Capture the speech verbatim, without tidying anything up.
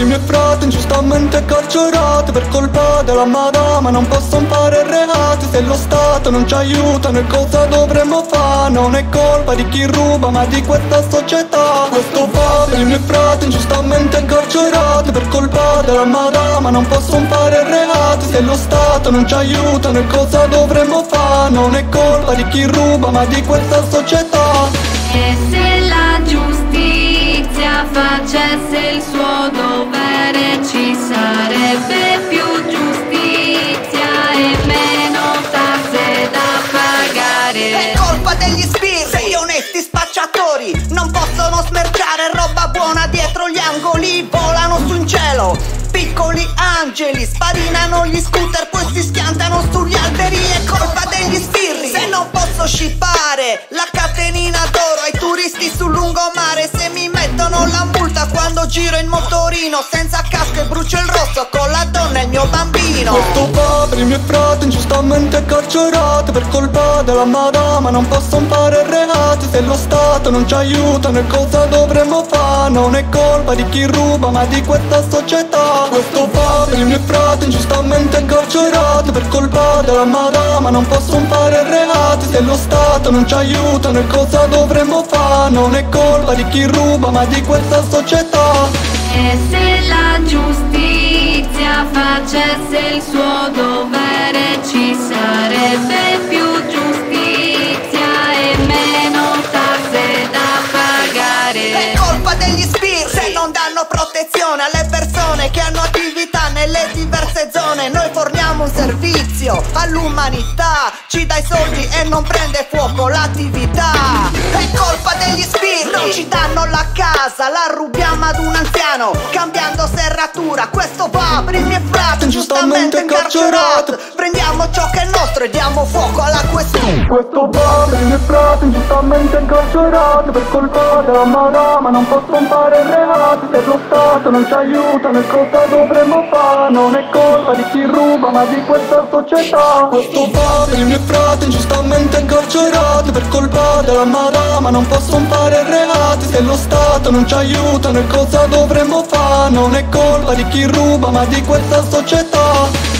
padri, i miei frati ingiustamente carcerati per colpa della madama, non possono fare reati. Se lo Stato non ci aiuta, noi cosa dovremmo fare? Non è colpa di chi ruba ma di questa società. Questo padre, i miei frati ingiustamente incarcerati per colpa della madama, non possono fare reati. Se lo Stato non ci aiuta, noi cosa dovremmo fare? Non è colpa di chi ruba ma di questa società. E se la giustizia facesse il suo dovere, ci sarebbe più giustizia e meno tasse da pagare. È colpa degli sbirri, gli onesti spacciatori non possono smerciare roba buona dietro gli angoli, volano su in cielo piccoli angeli, sparinano gli scooter poi si schiantano sugli alberi. È colpa degli sbirri se non posso scippare la catenina d'oro ai turisti sul lungomare, se mi mettono la multa quando giro in motorino senza casco e brucio il rosso con la donna e il mio bambino. Questo padre, i miei frati ingiustamente carcerati per colpa della madama, non possono fare reati. Se lo Stato non ci aiuta, noi cosa dovremmo fare? Non è colpa di chi ruba ma di questa società. Questo padre, i miei frati ingiustamente incarcerati per colpa della madama, non possono fare reati. Se lo Stato non ci aiuta, noi cosa dovremmo fare? Non è colpa di chi ruba ma di questa società. E se la giustizia facesse il suo dovere, ci sarebbe più giustizia e meno tasse da pagare. È colpa degli sbirri se non danno protezione alle persone che hanno attività nelle diverse zone. Noi forniamo un servizio all'umanità, ci dai soldi e non prende fuoco l'attività. È colpa degli sbirri, non ci danno la casa, la rubiamo ad un anziano cambiando serratura. Questo va per i miei frati ingiustamente incarcerati, prendiamo ciò che è nostro e diamo fuoco alla questione. Questo padre, i miei frati ingiustamente incarcerati per colpa della madama, non possono fare reati. Se lo Stato non ci aiuta, noi cosa dovremmo fare? Non è colpa di chi ruba ma di questa società. Questo padre, i miei frati ingiustamente incarcerati per colpa della madama, non possono fare reati. Se lo Stato non ci aiuta, noi cosa dovremmo fare? Non è colpa di chi ruba ma di questa società.